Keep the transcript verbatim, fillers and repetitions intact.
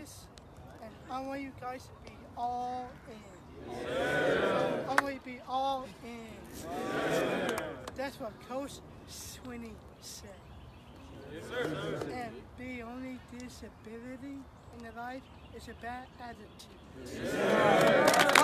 this, and I want you guys to be all in. Yeah. I want you to be all in. Yeah. That's what Coach Swinney said. Yes, sir. And the only disability in the life is a bad attitude. Yes, sir.